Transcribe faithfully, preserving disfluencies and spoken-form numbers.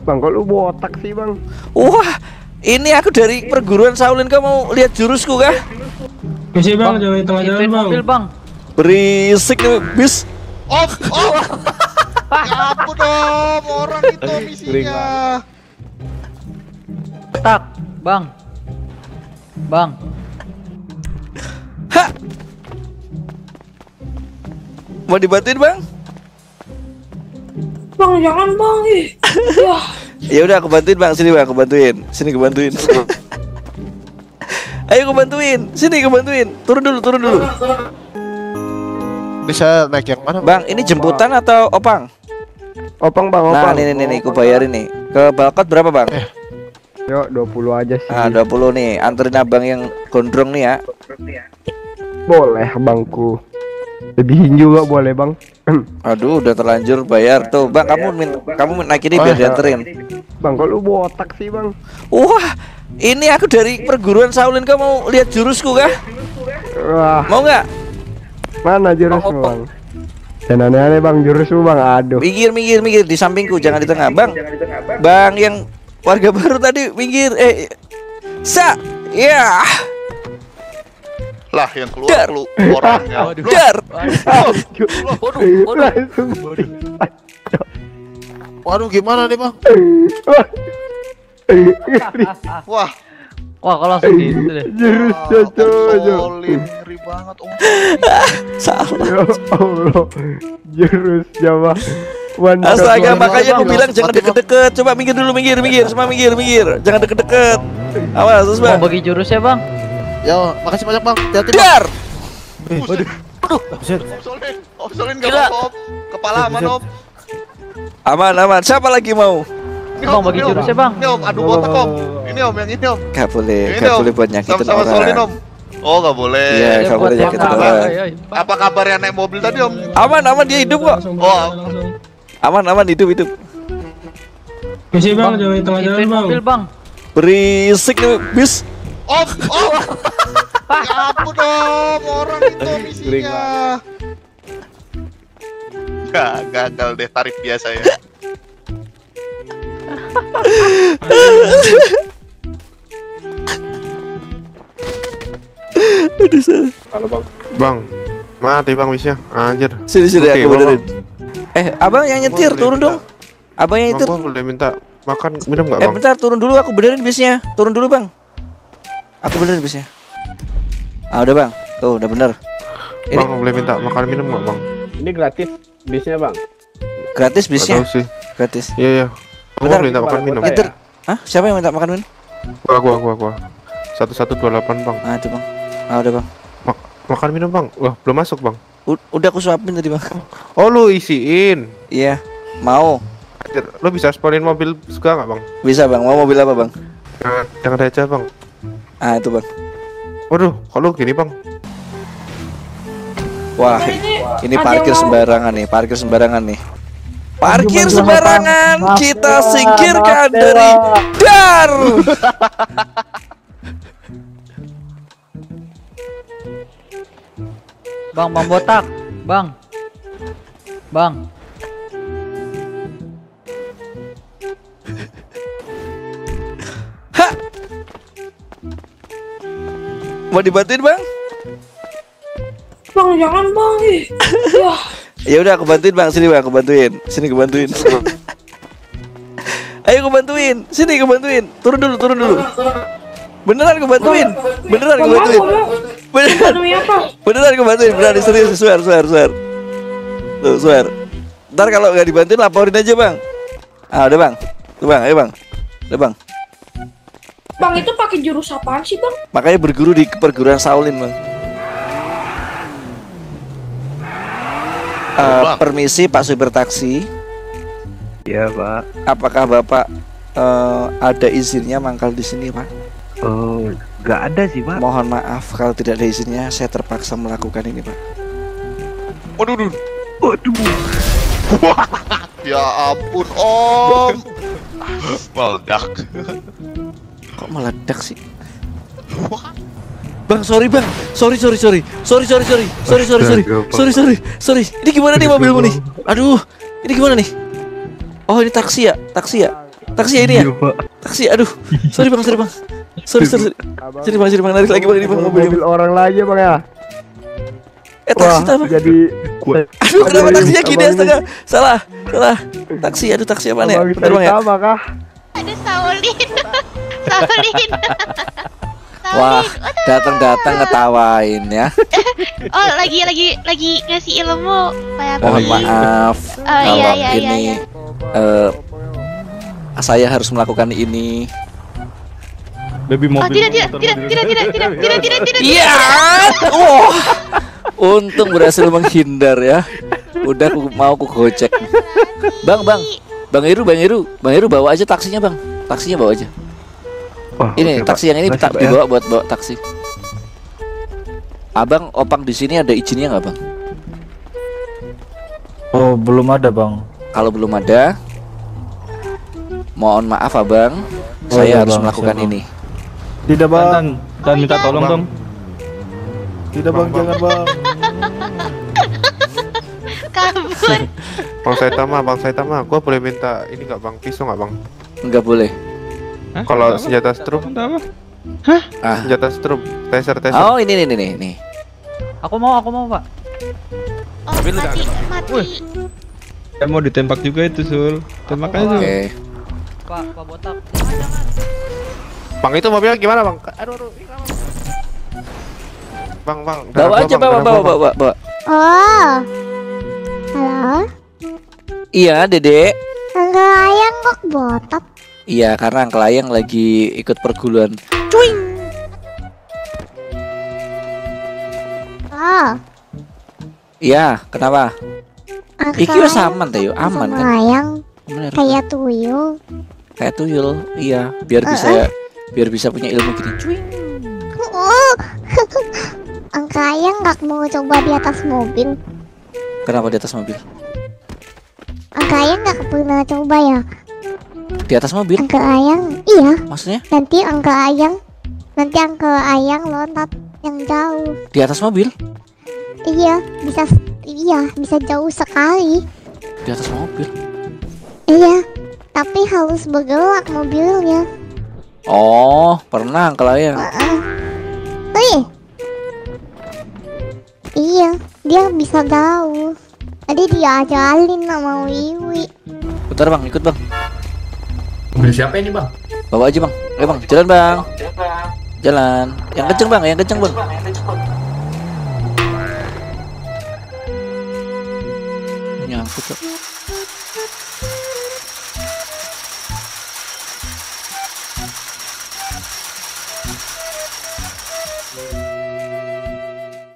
Bang, kok lu botak sih bang? Wah, ini aku dari perguruan Shaolin. Kau mau lihat jurusku kah? Kasih bang, jangan tengah jalan bang. Mobil bang. Berisik nih bis. Om, om. Ya ampun om, orang itu misinya. Tak, bang. Bang. Ha. Mau dibantuin bang? Bang jangan bang, ih. Ya. Ya udah aku bantuin bang, sini bang, aku bantuin. Sini aku bantuin. Ayo aku bantuin, sini aku bantuin. Turun dulu, turun dulu. Bisa naik yang mana? Bang, ini jemputan atau opang? Opang bang, Nah, opang. nih nih nih, aku bayarin nih. Ke Balkot berapa bang? Yuk dua puluh aja sih. Ah, dua puluh nih. Anterin abang yang gondrong nih ya. Boleh bangku. Lebihin juga boleh bang. Aduh, udah terlanjur bayar tuh, bang. Kamu minta, kamu naik ini biar dianterin. Bang, kok lu botak sih bang? Wah, ini aku dari perguruan Shaolin. Kau mau lihat jurusku kah? Wah, Mau nggak? mana jurusmu bang? Jangan aneh-aneh bang, jurusmu bang. Aduh. Minggir, minggir, minggir di sampingku, jangan di tengah, bang. Bang yang warga baru tadi minggir. Eh, sa, ya, Lah yang keluar Dar. lu orangnya. dar. Waduh, waduh. Langsung. Waduh gimana nih bang? Wah, Wah, kalau langsung gitu deh. Jurusnya Om cocok. Solin ngeri banget om. Salah. Ya Allah, jurusnya bang. One shot Astaga, one makanya aku shot. bilang jangan deket-deket. Coba minggir dulu, minggir, minggir, semua minggir, minggir. Jangan deket-deket. Awas, terus Mau bang. bagi jurus ya bang. Ya makasih banyak bang. Hati-hati bang. Dar. Buset. Om Solin, Om Solin gak Gila. apa-apa om. Kepala aman om. Aman, aman. Siapa lagi mau? Ini Bang, bagi ini om. jurusnya, Bang. Ini om, adu botak om. Ini om, yang ini om. Gak boleh, Ini gak om. boleh buat nyakitin Sama-sama Solin orang. om. Oh gak boleh. Iya, Ya, gak buat boleh yang nyakitin apa? orang. Ayo, ayo. Apa kabar yang naik mobil tadi om? Aman, aman, dia hidup kok. Langsung, Oh. langsung. Aman, aman, hidup, hidup. Kasih bang, jangan tengah jalan Ituin bang. mobil bang. Berisik nih bis. Om, om. Ya ampun om, orang itu misinya. Ya gagal deh tarif biasa ya. Aduh, salah. Halo bang. Bang, mati bang wisnya, anjir. Sini, sini, Oke, aku bang, benerin. Eh, abang yang nyetir, Boleh turun minta. dong. Abang yang Bang, nyetir. gua boleh minta makan minum nggak Eh, bang? bentar, turun dulu, aku benerin bisnya. Turun dulu bang. Aku benerin bisnya. Ah, udah bang. Tuh, udah bener. Ini Bang, boleh minta makan minum nggak bang? Ini gratis bisnya bang. gratis Nggak bisnya. tahu sih. Gratis. Iya iya. Aku Bentar, boleh minta makan minum. Kota ya? Nyetir. Hah? Siapa yang minta makan minum? Gua gua gua gua. Satu satu dua delapan bang. Ah, itu bang. Ah, udah bang. Ma- makan minum bang. Wah belum masuk bang. U- udah aku suapin tadi bang. Oh lu isiin. Iya. Mau. Anjir, lu bisa spawnin mobil suka nggak bang? Bisa bang. Mau mobil apa bang? Jangan jangan aja bang. Ah, itu bang. Waduh, kalau gini bang. Wah, Bang, ini ini ada parkir yang mau- sembarangan nih, parkir sembarangan nih. Parkir Aduh, sembarangan, maaf, kita Dewa. singkirkan Maaf, dari Dewa. dar. Bang, bang botak. Bang. Bang. Ha. Mau dibantuin bang? Bang jangan bang, ih. Ya. Ya udah aku bantuin bang, sini bang, aku bantuin, sini aku bantuin. Ayo aku bantuin, sini aku bantuin. Turun dulu, turun dulu. Beneran aku bantuin, beneran aku Bang, bantuin. bang, Beneran, demi apa? beneran aku bantuin, beneran serius, swear, swear, swear. Tuh, swear. Ntar kalau nggak dibantuin laporin aja bang. Ah udah bang, tuh bang, ayo bang, udah bang. Bang itu pakai jurus apaan sih bang? Makanya berguru di perguruan Shaolin bang. Eh, Bang. permisi Pak supir taksi, Iya pak. apakah bapak eh, ada izinnya mangkal di sini pak? Oh, nggak ada sih pak. Mohon maaf kalau tidak ada izinnya, saya terpaksa melakukan ini pak. Waduh, waduh. Ya ampun om. Meledak. Kok meledak sih? Bang, sorry bang, sorry sorry sorry, sorry sorry sorry, sorry sorry sorry, sorry sorry sorry. Ini gimana nih mobilmu nih? Aduh, ini gimana nih? Oh ini taksi ya, taksi ya. Taksi ya ini ya? Taksi, aduh. Sorry bang, sorry bang. Sorry, sorry, sorry. Abang, Sorry bang, sorry bang. Narik lagi bang, ini bang mobil. mobil orang lagi bang ya. Eh taksi Wah, apa? jadi Aduh, kenapa taksinya gini Abang astaga? Salah, salah. Taksi, aduh taksi apa nih? abang Bentar bang ya. sama kah? Ada Saulin. Saulin. Wah, datang-datang ngetawain ya. Oh, lagi lagi lagi ngasih ilmu. Kayak Mohon tadi. maaf Oh, kalau iya, iya, ini iya, iya. eh, saya harus melakukan ini. Baby Oh, mobil. tidak tidak tidak tidak tidak tidak tidak tidak tidak. Iya. Wah. Untung berhasil menghindar ya. Udah aku mau aku gocek. Bang, bang. Bang Heru, Bang Heru. Bang Heru bawa aja taksinya, Bang. Taksinya bawa aja. Wah, Ini oke, taksi Pak. yang ini Makasih, tak Pak, ya. dibawa buat bawa taksi. Abang, opang di sini ada izinnya nggak, Bang? Oh, belum ada, Bang. Kalau belum ada, mohon maaf, Abang. Oh, Saya iya, harus Bang. melakukan Siap, Bang. ini. Tidak, Bang. Dan, dan Oh, minta iya. tolong Bang. dong. Tidak, Bang, Bang, Bang. jangan, Bang. Kabur. Bang Saitama, Bang Saitama, gua boleh minta ini nggak bang, pisau nggak bang? Enggak boleh. Kalau senjata strum, Ah. senjata strum, taser, taser. Oh, ini nih nih nih, nih. Aku mau, aku mau, Pak. Oh, mati mati. Saya mau ditembak juga itu, Sul. Tembak aja, Sul. Oke. Pak, Pak botak. Jangan, jangan. Bang itu mobilnya gimana bang? Aduh, aduh. Bang, bang. Bawa darah aja, gua, bawa, Bang, bawa, darah gua, bawa, bawa. Oh. Halo. Iya, Dedek. Enggak ayang kok botak. Iya, karena Uncle Ayang lagi ikut perguruan. Oh. Iya, kenapa? Iki wis aman teh yo, aman kan? Ayang Bener. kayak tuyul. Kayak tuyul. Iya, biar bisa biar bisa punya ilmu gini. Cuing. Oh. Angka ayang nggak mau coba di atas mobil. Kenapa di atas mobil? Angka ayang nggak pernah coba ya. Di atas mobil? Angka ayang, iya. Maksudnya? Nanti angka ayang, nanti angka ayang loncat yang jauh. Di atas mobil? Iya, bisa, iya, bisa jauh sekali. Di atas mobil. Iya, tapi harus bergerak mobilnya. Oh, pernah Uncle Ayang. Wih, iya, dia bisa jauh. Tadi dia ajalin sama Wiwi. Bentar bang, ikut bang. Mobil siapa ini bang? Bawa aja bang. Ayo bang, jalan bang. Jalan. Yang kenceng bang, yang kenceng bang. Nyangkut kok.